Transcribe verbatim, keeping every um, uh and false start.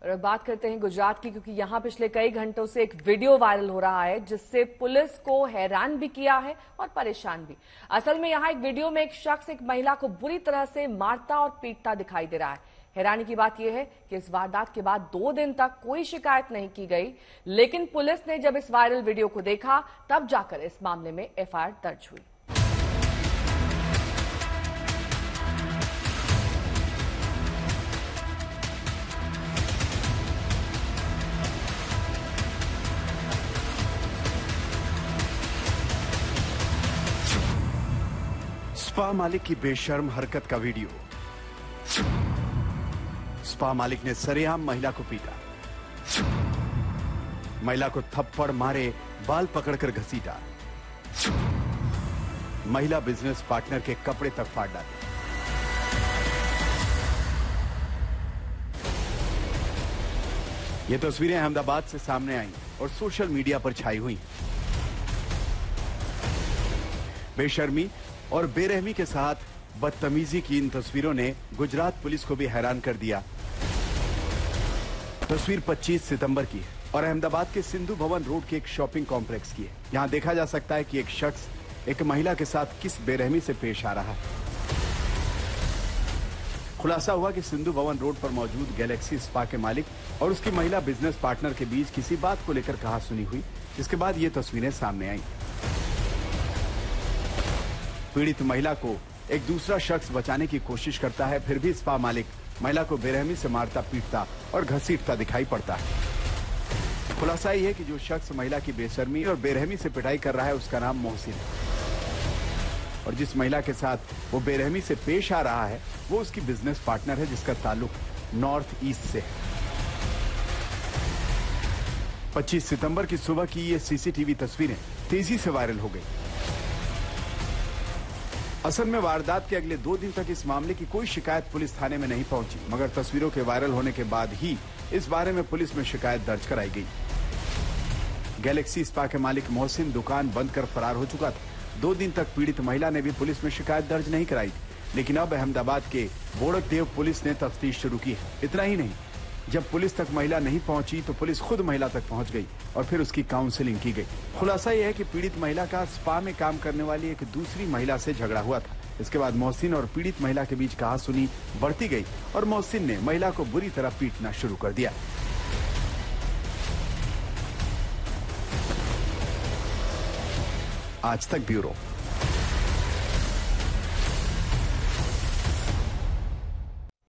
और अब बात करते हैं गुजरात की, क्योंकि यहां पिछले कई घंटों से एक वीडियो वायरल हो रहा है जिससे पुलिस को हैरान भी किया है और परेशान भी। असल में यहां एक वीडियो में एक शख्स एक महिला को बुरी तरह से मारता और पीटता दिखाई दे रहा है। हैरानी की बात यह है कि इस वारदात के बाद दो दिन तक कोई शिकायत नहीं की गई, लेकिन पुलिस ने जब इस वायरल वीडियो को देखा तब जाकर इस मामले में एफ आई आर दर्ज हुई। स्पा मालिक की बेशर्म हरकत का वीडियो। स्पा मालिक ने सरेआम महिला को पीटा, महिला को थप्पड़ मारे, बाल पकड़कर घसीटा, महिला बिजनेस पार्टनर के कपड़े तक फाड़ डाले। ये तस्वीरें अहमदाबाद से सामने आई और सोशल मीडिया पर छाई हुई। बेशर्मी और बेरहमी के साथ बदतमीजी की इन तस्वीरों ने गुजरात पुलिस को भी हैरान कर दिया। तस्वीर पच्चीस सितंबर की है और अहमदाबाद के सिंधु भवन रोड के एक शॉपिंग कॉम्प्लेक्स की है। यहां देखा जा सकता है कि एक शख्स एक महिला के साथ किस बेरहमी से पेश आ रहा है। खुलासा हुआ कि सिंधु भवन रोड पर मौजूद गैलेक्सी स्पा के मालिक और उसकी महिला बिजनेस पार्टनर के बीच किसी बात को लेकर कहासुनी हुई, जिसके बाद ये तस्वीरें सामने आई। पीड़ित महिला को एक दूसरा शख्स बचाने की कोशिश करता है, फिर भी स्पा मालिक महिला को बेरहमी से मारता पीटता और घसीटता दिखाई पड़ता है। खुलासा यह है कि जो शख्स महिला की बेशर्मी और बेरहमी से पिटाई कर रहा है उसका नाम मोहसिन है और जिस महिला के साथ वो बेरहमी से पेश आ रहा है वो उसकी बिजनेस पार्टनर है, जिसका ताल्लुक नॉर्थ ईस्ट से है। पच्चीस सितंबर की सुबह की ये सीसीटीवी तस्वीरें तेजी से वायरल हो गई। असल में वारदात के अगले दो दिन तक इस मामले की कोई शिकायत पुलिस थाने में नहीं पहुंची, मगर तस्वीरों के वायरल होने के बाद ही इस बारे में पुलिस में शिकायत दर्ज कराई गई। गैलेक्सी स्पा के मालिक मोहसिन दुकान बंद कर फरार हो चुका था। दो दिन तक पीड़ित महिला ने भी पुलिस में शिकायत दर्ज नहीं कराई थी, लेकिन अब अहमदाबाद के बोड़कदेव पुलिस ने तफ्तीश शुरू की है। इतना ही नहीं, जब पुलिस तक महिला नहीं पहुंची तो पुलिस खुद महिला तक पहुंच गई और फिर उसकी काउंसलिंग की गई। खुलासा यह है कि पीड़ित महिला का स्पा में काम करने वाली एक दूसरी महिला से झगड़ा हुआ था। इसके बाद मोहसिन और पीड़ित महिला के बीच कहासुनी बढ़ती गई और मोहसिन ने महिला को बुरी तरह पीटना शुरू कर दिया। आज तक ब्यूरो।